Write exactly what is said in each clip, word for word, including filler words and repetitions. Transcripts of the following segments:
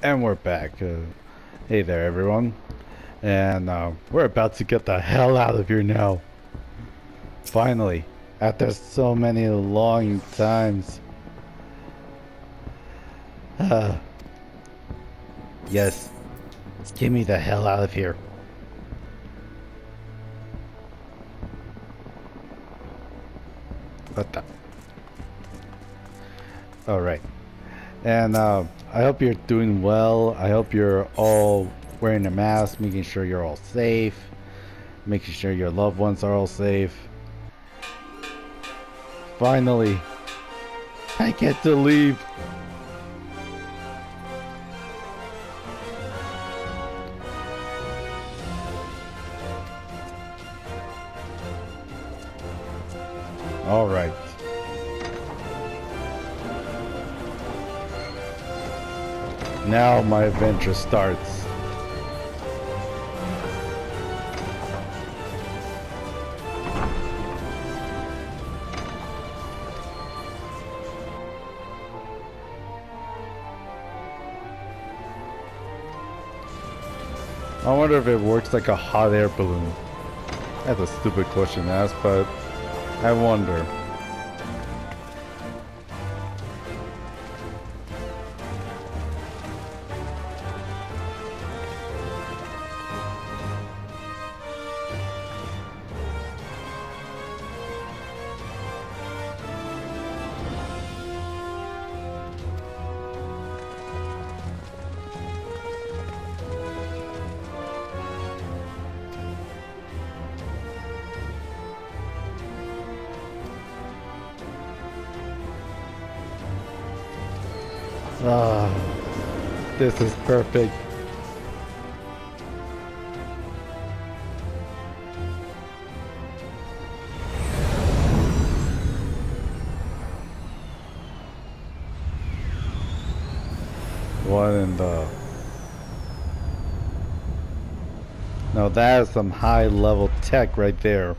And we're back. Uh, hey there, everyone. And uh, we're about to get the hell out of here now. Finally, after so many long times. Uh, yes, get me the hell out of here. What the? Alright. And uh, I hope you're doing well. I hope you're all wearing a mask, making sure you're all safe, making sure your loved ones are all safe. Finally, I get to leave. All right. Now my adventure starts. I wonder if it works like a hot air balloon. That's a stupid question to ask, but I wonder. Ah, this is perfect. What in the... Now that is some high level tech right there.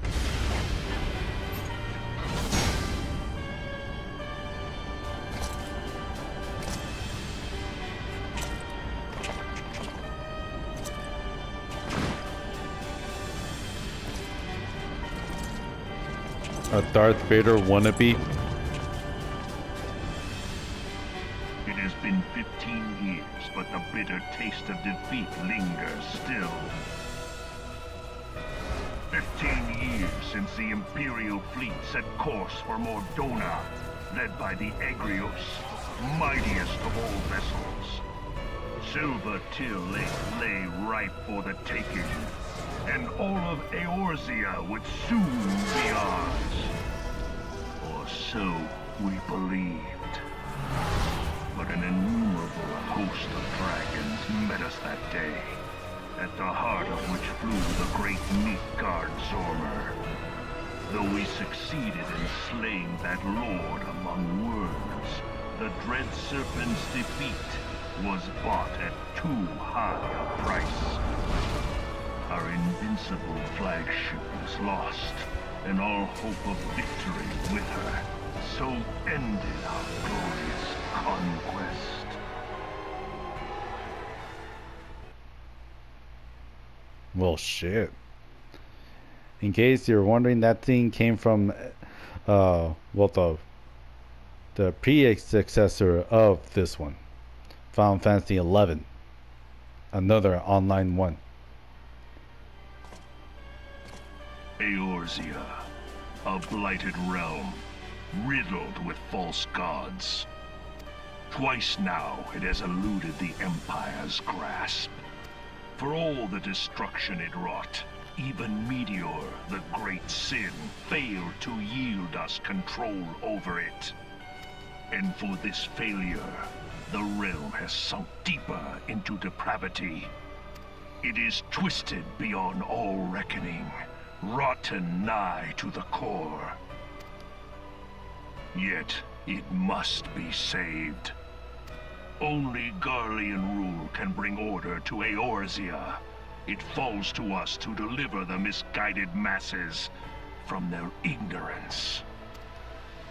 A Darth Vader wannabe. It has been fifteen years, but the bitter taste of defeat lingers still. Fifteen years since the Imperial fleet set course for Mordona, led by the Egrios, mightiest of all vessels. Silver Till Lake lay ripe for the taking, and all of Eorzea would soon be ours. Or so we believed. But an innumerable host of dragons met us that day, at the heart of which flew the great Midgard Zormer. Though we succeeded in slaying that lord among worms, the dread serpent's defeat was bought at too high a price. Our invincible flagship was lost, and all hope of victory with her. So ended our glorious conquest. Well, shit. In case you're wondering, that thing came from, uh, well, the, the pre-successor of this one, Final Fantasy eleven, another online one. Eorzea, a blighted realm, riddled with false gods. Twice now it has eluded the Empire's grasp. For all the destruction it wrought, even Meteor, the great sin, failed to yield us control over it. And for this failure, the realm has sunk deeper into depravity. It is twisted beyond all reckoning, rotten nigh to the core. Yet, it must be saved. Only Garlean rule can bring order to Eorzea. It falls to us to deliver the misguided masses from their ignorance.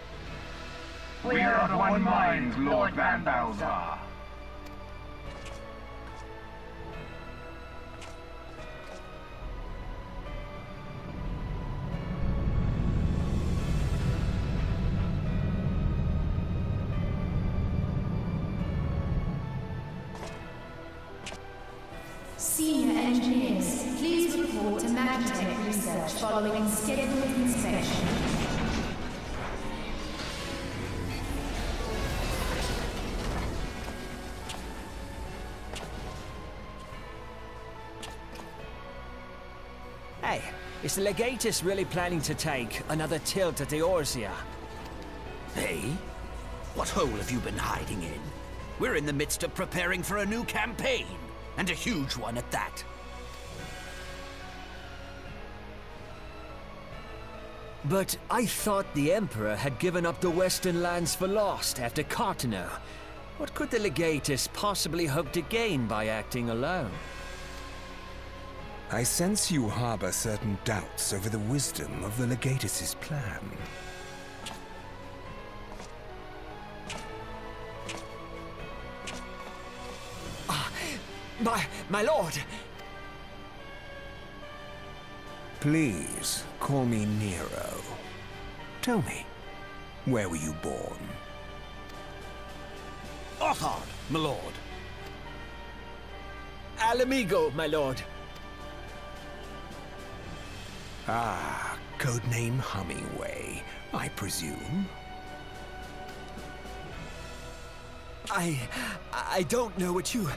We are of one mind, Lord Van Balzar. Senior engineers, please report to Magitech research following scheduled inspection. Hey, is the Legatus really planning to take another tilt at the Eorzea? Hey? What hole have you been hiding in? We're in the midst of preparing for a new campaign, and a huge one at that. But I thought the Emperor had given up the Western lands for lost after Cartano. What could the Legatus possibly hope to gain by acting alone? I sense you harbor certain doubts over the wisdom of the Legatus's plan. Ah, my, my lord! Please, call me Nero. Tell me, where were you born? Othard, my lord. Alamigo, my lord. Ah, codename Hummingway, I presume. I... I don't know what you...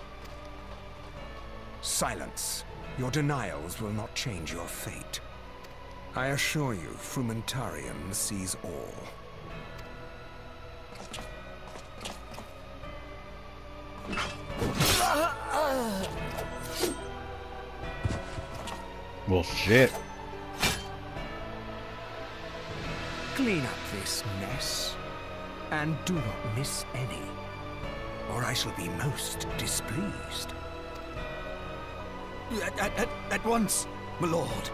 Silence. Your denials will not change your fate. I assure you, Frumentarium sees all. Well, shit. Clean up this mess, and do not miss any, or I shall be most displeased. At, at, at, at once, my lord.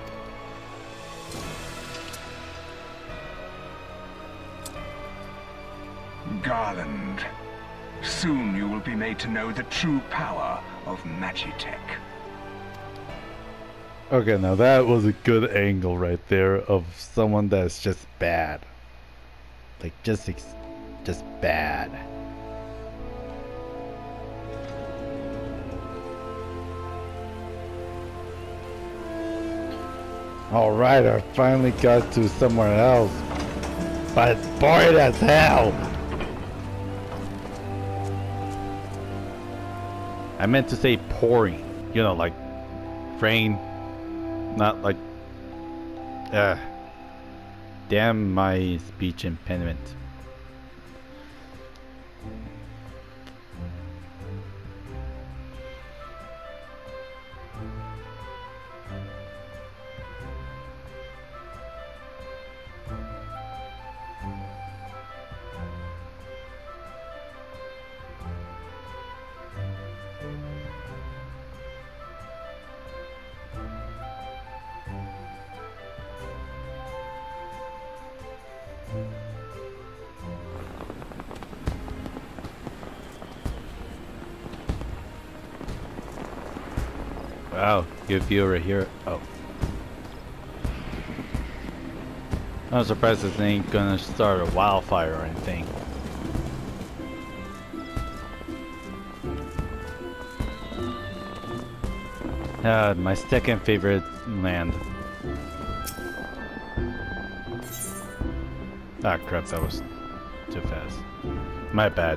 Garland, soon you will be made to know the true power of Magitech. Okay, now that was a good angle right there of someone that's just bad. Like, just, ex just bad. Alright, I finally got to somewhere else. But it's boring as hell! I meant to say pouring. You know, like rain. Not like... Uh, damn my speech impediment. Wow, good view over here. Oh. I'm surprised this ain't gonna start a wildfire or anything. Ah, my second favorite land. Ah, crap, that was too fast. My bad.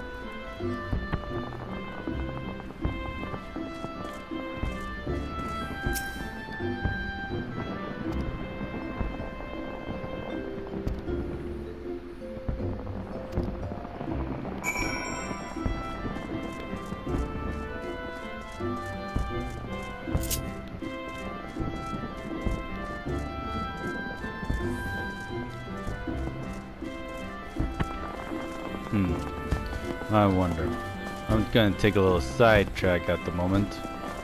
Hmm. I wonder. I'm gonna take a little sidetrack at the moment.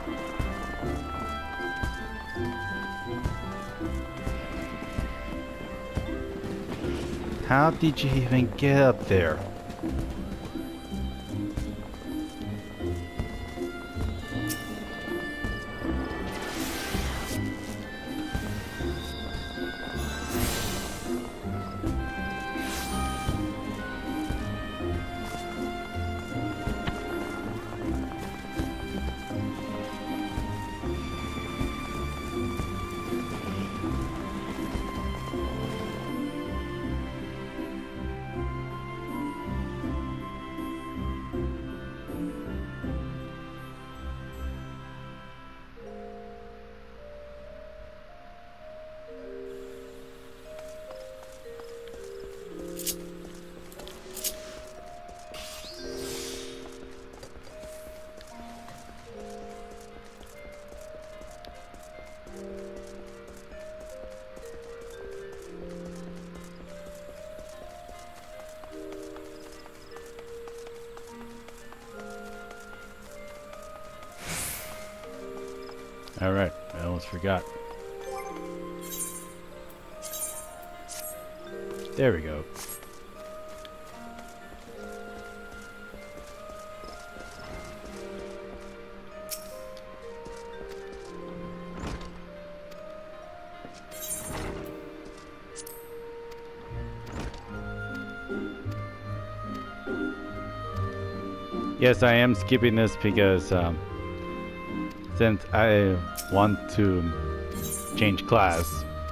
How did you even get up there? Alright, I almost forgot. There we go. Yes, I am skipping this because um, since I want to change class,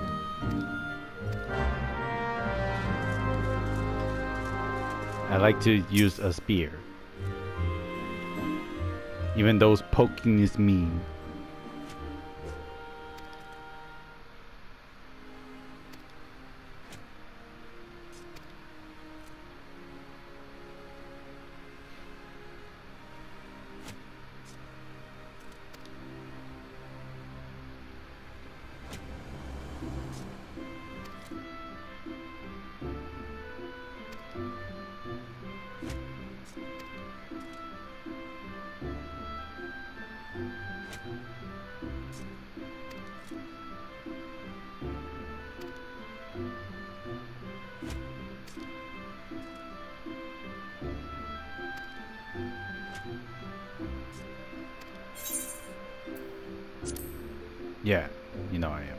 I like to use a spear. Even though poking is mean. Yeah, you know I am.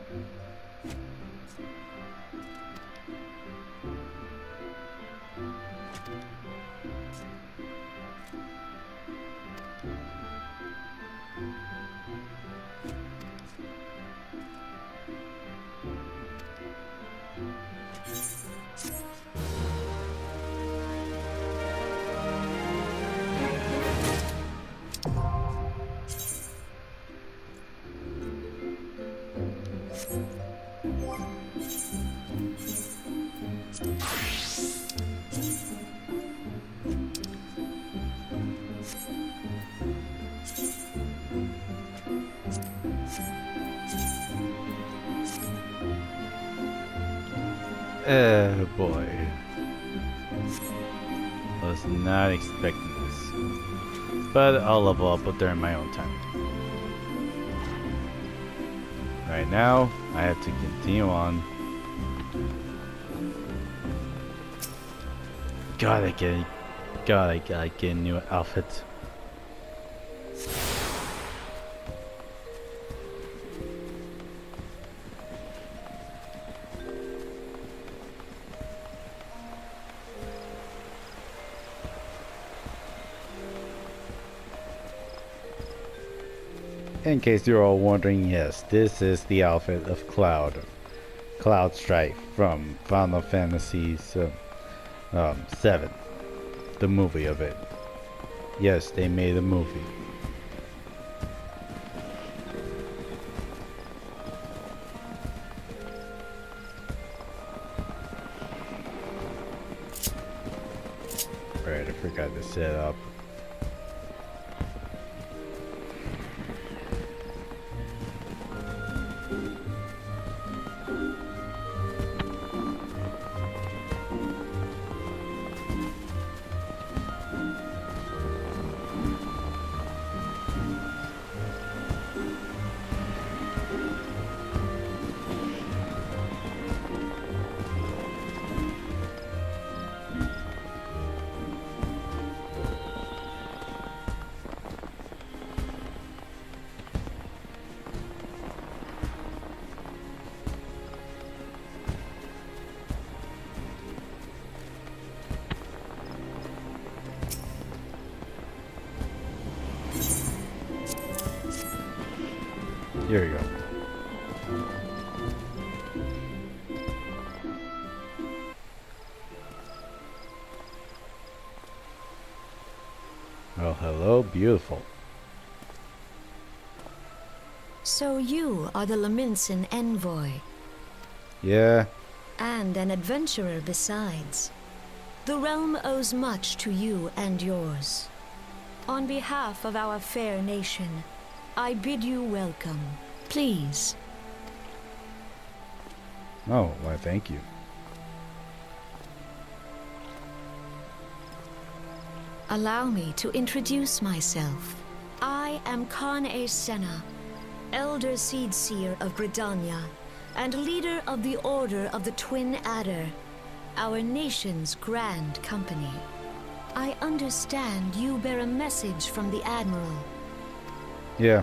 Oh boy. Was not expecting this. But I'll level up during my own time. Right now, I have to continue on. God, I get, God, I gotta get a new outfit. In case you're all wondering, yes, this is the outfit of Cloud. Cloud Strife from Final Fantasy uh, um, seven. The movie of it. Yes, they made a movie. Alright, I forgot to set up. Here you go. Well, hello, beautiful. So you are the Laminson envoy. Yeah. And an adventurer besides. The realm owes much to you and yours. On behalf of our fair nation, I bid you welcome. Please. Oh, why, thank you. Allow me to introduce myself. I am Khan A. Senna, Elder Seedseer of Gridania, and leader of the Order of the Twin Adder, our nation's grand company. I understand you bear a message from the Admiral. Yeah.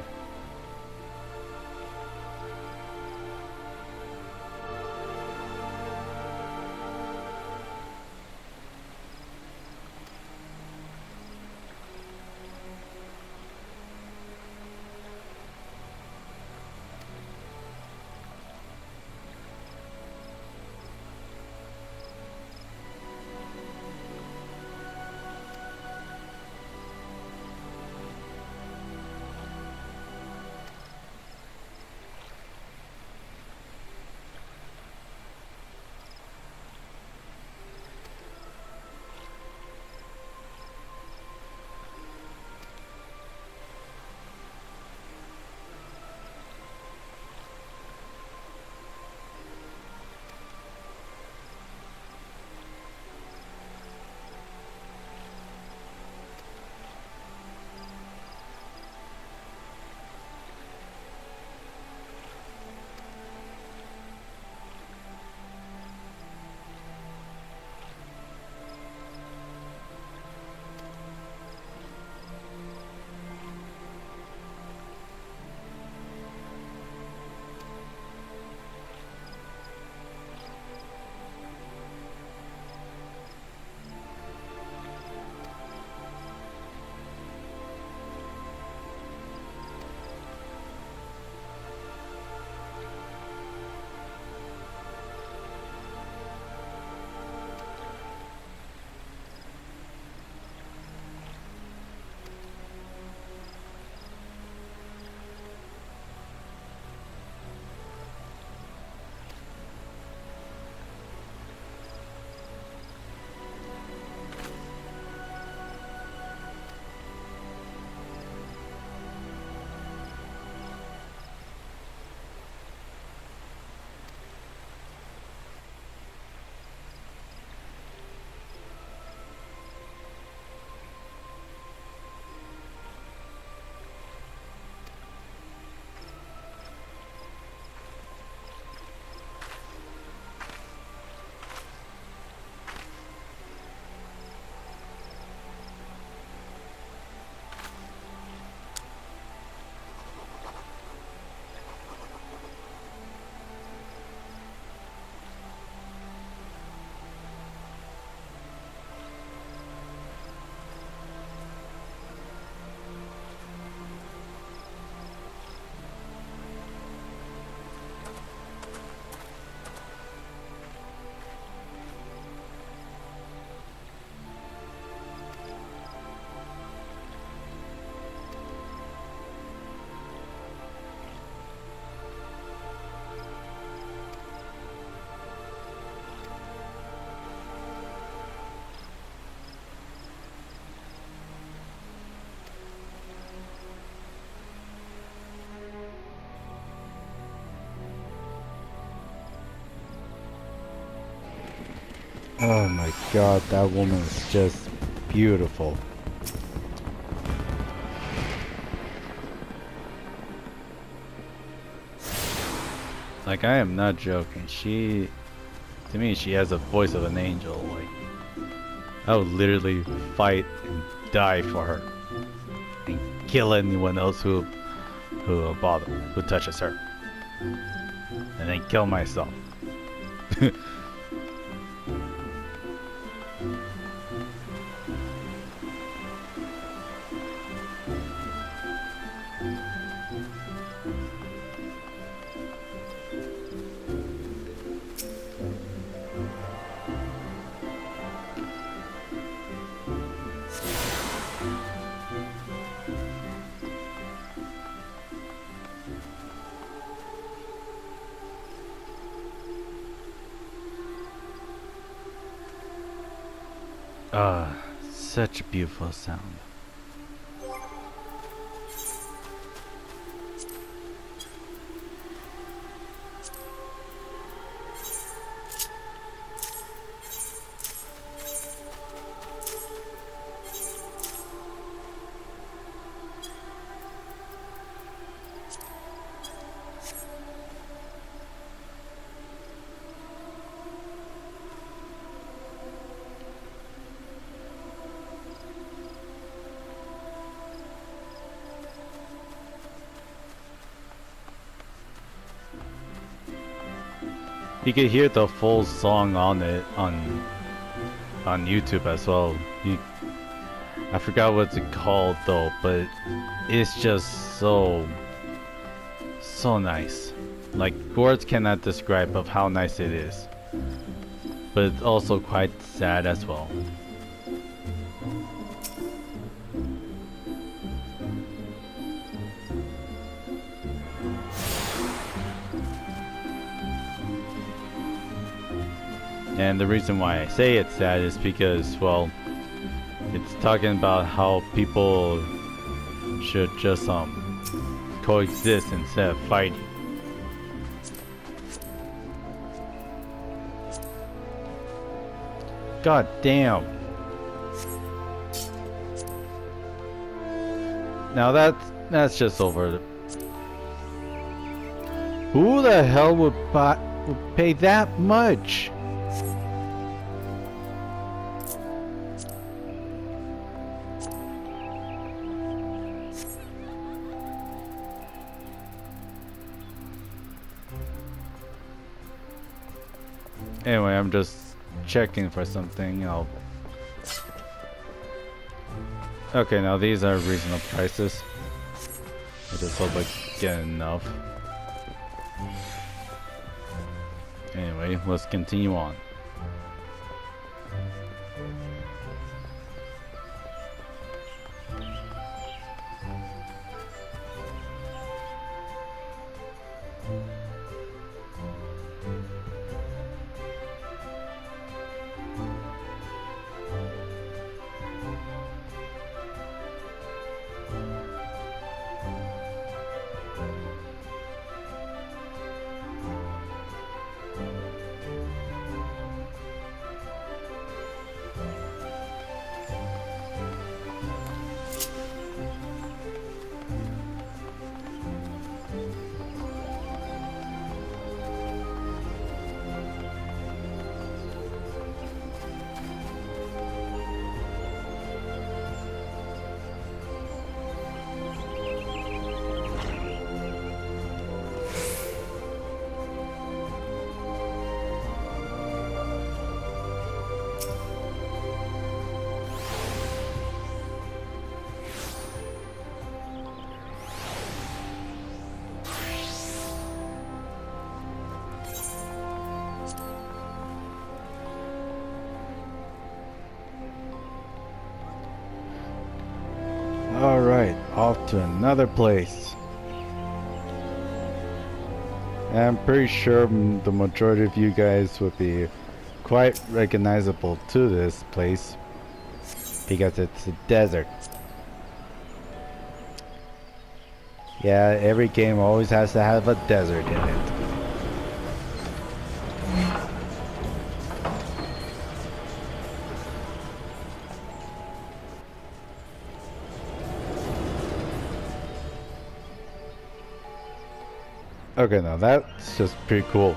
Oh my god, that woman is just beautiful. Like, I am not joking. She, to me, she has the voice of an angel. Like, I would literally fight and die for her, and kill anyone else who, who bother, who touches her, and then kill myself. Ah, such a beautiful sound. You can hear the full song on it on on YouTube as well. You, I forgot what's it called though, but it's just so so nice. Like words cannot describe of how nice it is. But it's also quite sad as well. And the reason why I say it's sad is because, well, it's talking about how people should just um coexist instead of fighting. God damn. Now that's that's just over. Who the hell would buy would pay that much? Anyway, I'm just checking for something. I'll... Okay, now these are reasonable prices. I just hope I get enough. Anyway, let's continue on. Alright, off to another place. I'm pretty sure the majority of you guys would be quite recognizable to this place because it's a desert. Yeah, every game always has to have a desert in it. Okay, now that's just pretty cool.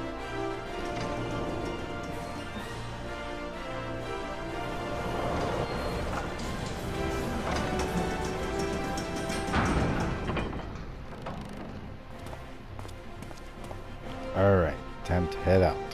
Alright, time to head out.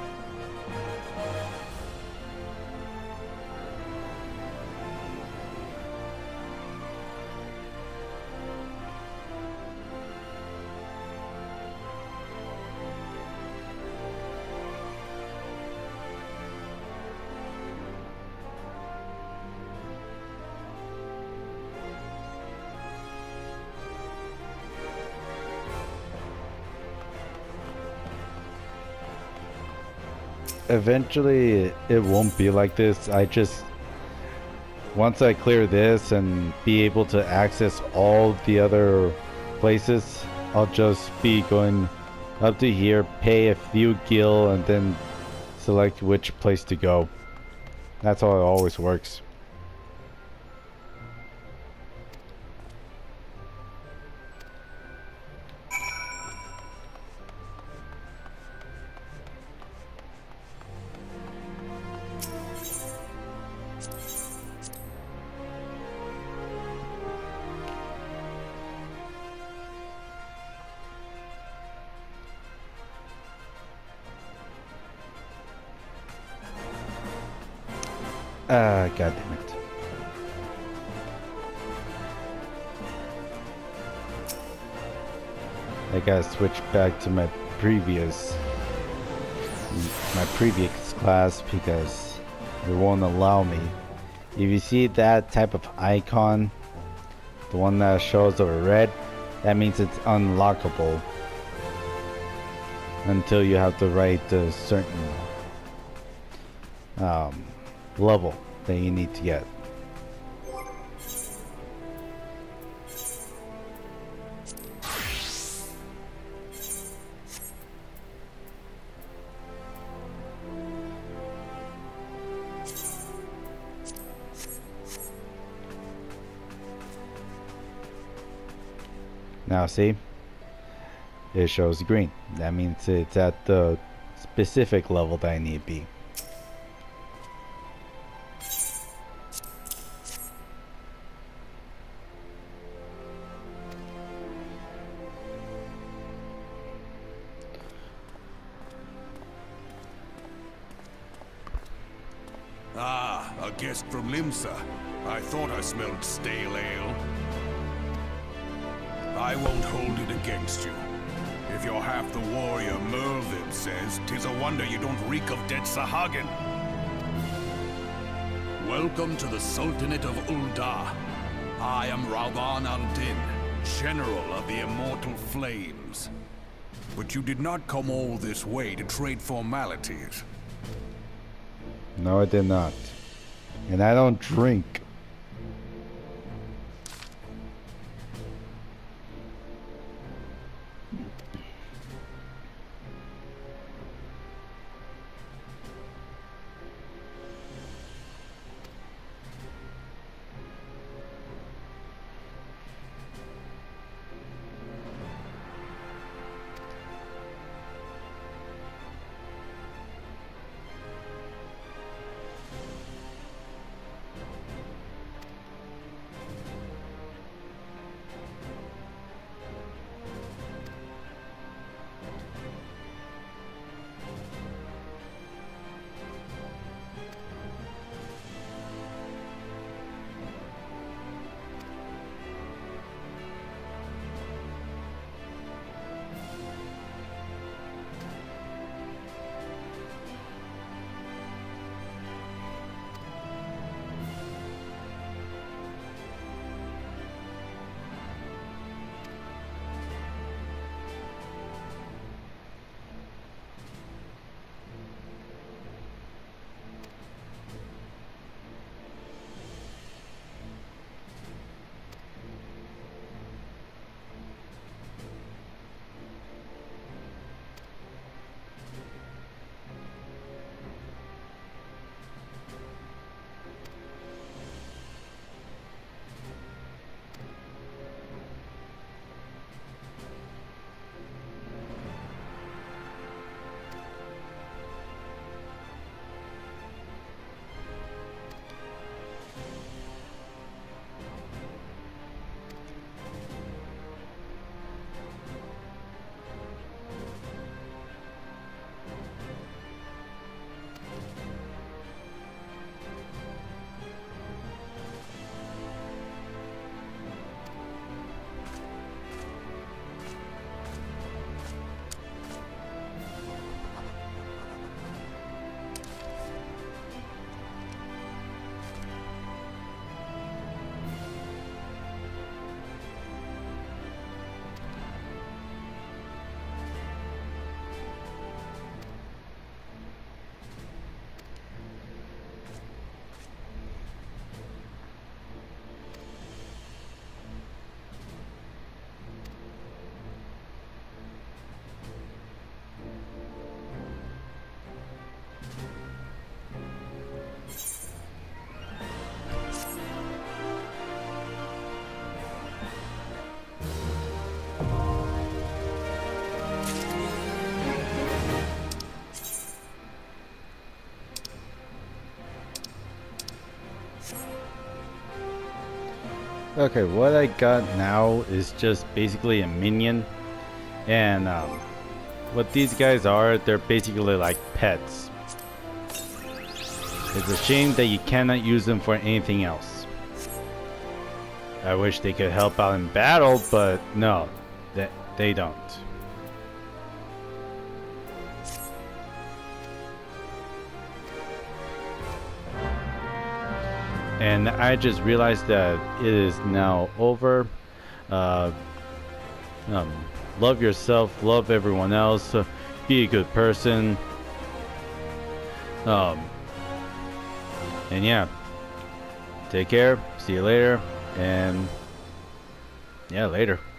Eventually it won't be like this. I just once I clear this and be able to access all the other places, I'll just be going up to here, pay a few gil, and then select which place to go. That's how it always works. Ah, god damn it. I gotta switch back to my previous my previous class because it won't allow me. If you see that type of icon, the one that shows over red, that means it's unlockable until you have to write a certain um, level that you need to get. Now see, it shows green. That means it's at the specific level that I need to be. Ah, a guest from Limsa. I thought I smelled stale ale. I won't hold it against you. If you're half the warrior Mervyn says, 'tis a wonder you don't reek of dead Sahagin. Welcome to the Sultanate of Ul'dah. I am Rauban al-Din, General of the Immortal Flames. But you did not come all this way to trade formalities. No, I did not. And I don't drink. Okay, what I got now is just basically a minion, and um, what these guys are, they're basically like pets. It's a shame that you cannot use them for anything else. I wish they could help out in battle, but no, they, they don't. And I just realized that it is now over. Uh, um, love yourself, love everyone else, uh, be a good person. Um, and yeah, take care, see you later, and yeah, later.